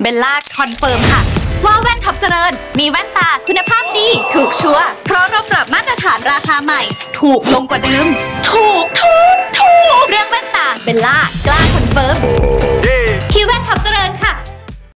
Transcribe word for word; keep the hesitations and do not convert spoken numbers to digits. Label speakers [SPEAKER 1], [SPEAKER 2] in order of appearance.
[SPEAKER 1] เบลล่าคอนเฟิร์มค่ะว่าแว่นท็อปเจริญมีแว่นตาคุณภาพดีถูกชัวร์เพราะเราปรับมาตรฐานราคาใหม่ถูกลงกว่าเดิมถูกถูกถูกเรื่องแว่นตาเบลล่ากล้าคอนเฟิร์มที่แว่นท็อปเจริญ